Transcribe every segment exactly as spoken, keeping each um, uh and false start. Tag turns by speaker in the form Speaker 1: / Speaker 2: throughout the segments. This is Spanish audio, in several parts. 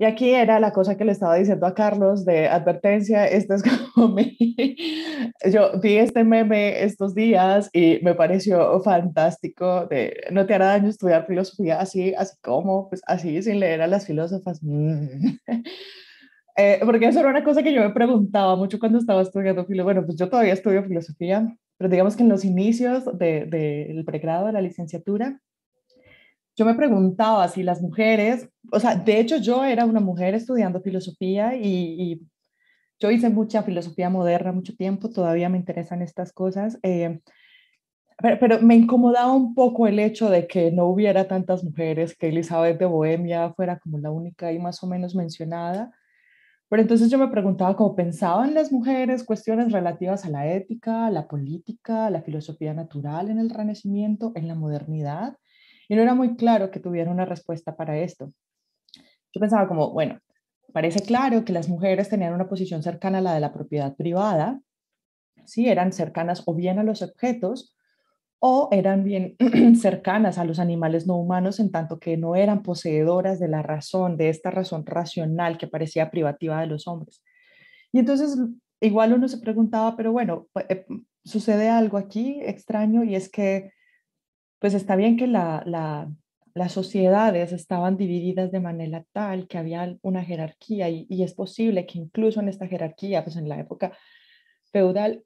Speaker 1: Y aquí era la cosa que le estaba diciendo a Carlos de advertencia, esto es como mi... Yo vi este meme estos días y me pareció fantástico, de no te hará daño estudiar filosofía así, así como, pues así, sin leer a las filósofas. Mm. Eh, porque eso era una cosa que yo me preguntaba mucho cuando estaba estudiando filosofía. Bueno, pues yo todavía estudio filosofía, pero digamos que en los inicios de, del pregrado, de la licenciatura, yo me preguntaba si las mujeres, o sea, de hecho yo era una mujer estudiando filosofía y, y yo hice mucha filosofía moderna mucho tiempo, todavía me interesan estas cosas, eh, pero, pero, me incomodaba un poco el hecho de que no hubiera tantas mujeres, que Elizabeth de Bohemia fuera como la única ahí más o menos mencionada. Pero entonces yo me preguntaba cómo pensaban las mujeres cuestiones relativas a la ética, a la política, a la filosofía natural en el Renacimiento, en la modernidad, y no era muy claro que tuviera una respuesta para esto. Yo pensaba como, bueno, parece claro que las mujeres tenían una posición cercana a la de la propiedad privada, sí, eran cercanas o bien a los objetos o eran bien cercanas a los animales no humanos en tanto que no eran poseedoras de la razón, de esta razón racional que parecía privativa de los hombres. Y entonces igual uno se preguntaba, pero bueno, eh, sucede algo aquí extraño y es que pues está bien que la, la, las sociedades estaban divididas de manera tal que había una jerarquía y, y es posible que incluso en esta jerarquía, pues en la época feudal,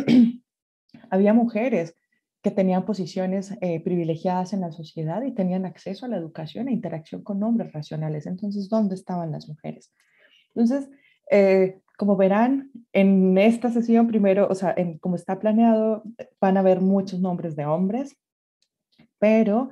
Speaker 1: había mujeres que tenían posiciones eh, privilegiadas en la sociedad y tenían acceso a la educación e interacción con hombres racionales. Entonces, ¿dónde estaban las mujeres? Entonces, eh, como verán, en esta sesión primero, o sea, en, como está planeado, van a haber muchos nombres de hombres, pero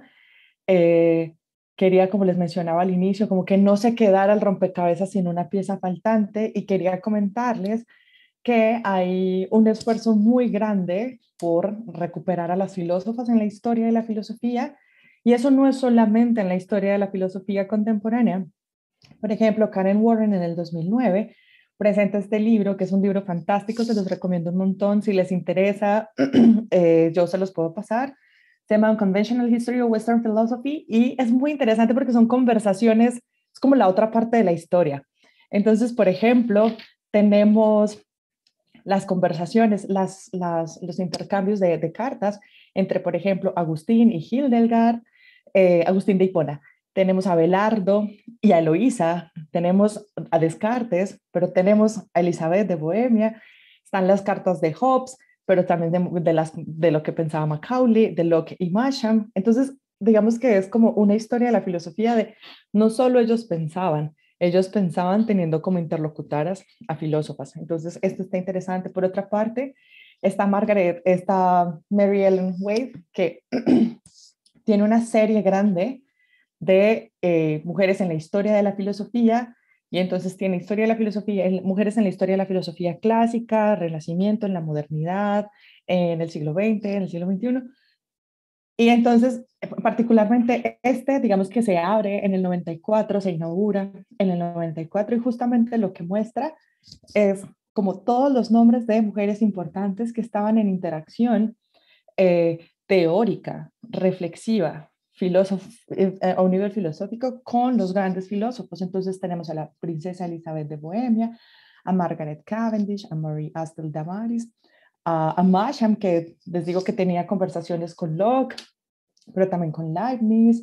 Speaker 1: eh, quería, como les mencionaba al inicio, como que no se quedara el rompecabezas sin una pieza faltante y quería comentarles que hay un esfuerzo muy grande por recuperar a las filósofas en la historia de la filosofía, y eso no es solamente en la historia de la filosofía contemporánea. Por ejemplo, Karen Warren en el dos mil nueve presenta este libro, que es un libro fantástico, se los recomiendo un montón, si les interesa, eh, yo se los puedo pasar. Se llama Unconventional History of Western Philosophy y es muy interesante porque son conversaciones, es como la otra parte de la historia. Entonces, por ejemplo, tenemos las conversaciones, las, las, los intercambios de, de, cartas entre, por ejemplo, Agustín y Hildegard, eh, Agustín de Hipona. Tenemos a Belardo y a Eloísa, tenemos a Descartes, pero tenemos a Elizabeth de Bohemia, están las cartas de Hobbes, pero también de, de, las, de lo que pensaba Macaulay, de Locke y Masham. Entonces, digamos que es como una historia de la filosofía de no solo ellos pensaban, ellos pensaban teniendo como interlocutoras a filósofas. Entonces, esto está interesante. Por otra parte, está Margaret, está Mary Ellen Wade, que tiene una serie grande de eh, mujeres en la historia de la filosofía, y entonces tiene historia de la filosofía, mujeres en la historia de la filosofía clásica, Renacimiento, en la modernidad, en el siglo veinte, en el siglo veintiuno. Y entonces, particularmente este, digamos que se abre en el noventa y cuatro, se inaugura en el noventa y cuatro, y justamente lo que muestra es como todos los nombres de mujeres importantes que estaban en interacción eh, teórica, reflexiva, filósofo, eh, a un nivel filosófico con los grandes filósofos. Entonces tenemos a la princesa Elizabeth de Bohemia, a Margaret Cavendish, a Marie Astle Damaris, a, a Masham, que les digo que tenía conversaciones con Locke, pero también con Leibniz,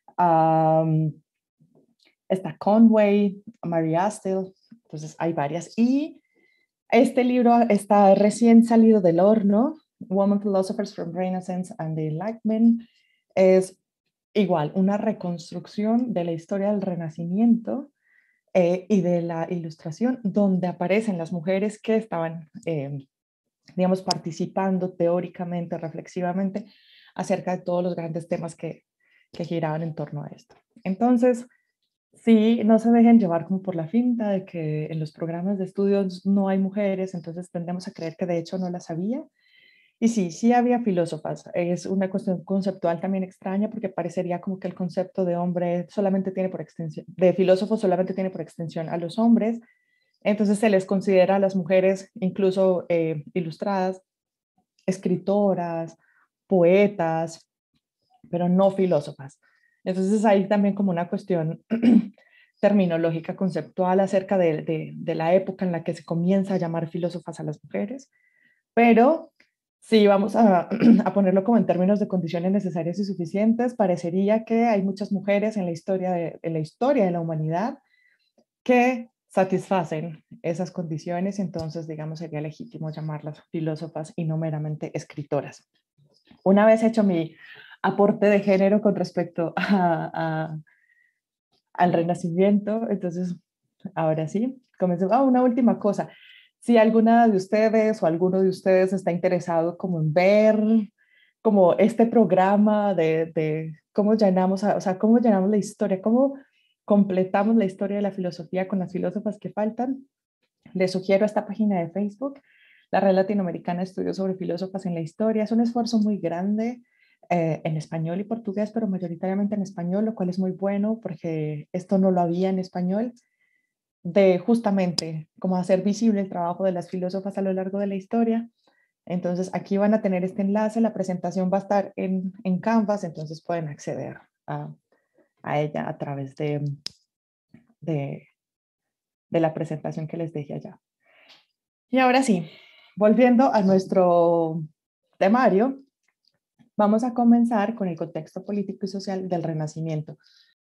Speaker 1: um, está Conway, Mary Astle, entonces hay varias. Y este libro está recién salido del horno, Women Philosophers from Renaissance and the Enlightenment, es igual una reconstrucción de la historia del Renacimiento eh, y de la Ilustración, donde aparecen las mujeres que estaban, eh, digamos, participando teóricamente, reflexivamente, acerca de todos los grandes temas que, que giraban en torno a esto. Entonces, sí, no se dejen llevar como por la finta de que en los programas de estudios no hay mujeres, entonces tendemos a creer que de hecho no las había. Y sí, sí había filósofas. Es una cuestión conceptual también extraña porque parecería como que el concepto de hombre solamente tiene por extensión, de filósofo solamente tiene por extensión a los hombres. Entonces se les considera a las mujeres incluso eh, ilustradas, escritoras, poetas, pero no filósofas. Entonces hay también como una cuestión terminológica conceptual acerca de, de, de la época en la que se comienza a llamar filósofas a las mujeres, pero si vamos a, a ponerlo como en términos de condiciones necesarias y suficientes, parecería que hay muchas mujeres en la historia de, en la historia de la humanidad que satisfacen esas condiciones, entonces, digamos, sería legítimo llamarlas filósofas y no meramente escritoras. Una vez hecho mi aporte de género con respecto a, a, al Renacimiento, entonces, ahora sí, comencemos. Ah, una última cosa. Si alguna de ustedes o alguno de ustedes está interesado como en ver como este programa de, de cómo llenamos, o sea, cómo llenamos la historia, cómo completamos la historia de la filosofía con las filósofas que faltan, les sugiero esta página de Facebook, la Red Latinoamericana de Estudios sobre Filósofas en la Historia. Es un esfuerzo muy grande eh, en español y portugués, pero mayoritariamente en español, lo cual es muy bueno porque esto no lo había en español, de justamente cómo hacer visible el trabajo de las filósofas a lo largo de la historia. Entonces aquí van a tener este enlace, la presentación va a estar en, en Canvas, entonces pueden acceder a, a ella a través de, de, de la presentación que les dejé allá. Y ahora sí, volviendo a nuestro temario, vamos a comenzar con el contexto político y social del Renacimiento.